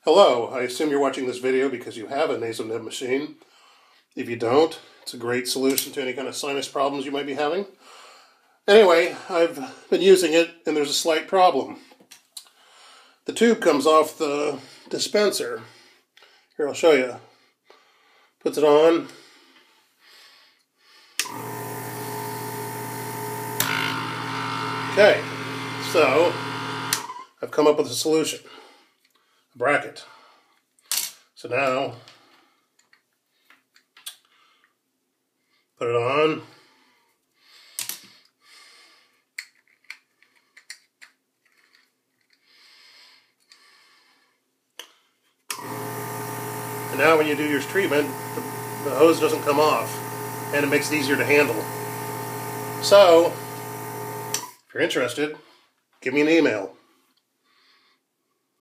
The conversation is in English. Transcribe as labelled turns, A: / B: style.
A: Hello, I assume you're watching this video because you have a Naso-Neb machine. If you don't, it's a great solution to any kind of sinus problems you might be having. Anyway, I've been using it and there's a slight problem. The tube comes off the dispenser. Here, I'll show you. Puts it on. Okay, so I've come up with a solution. A bracket. So now, put it on. And now when you do your treatment, the hose doesn't come off, and it makes it easier to handle. So, if you're interested, give me an email.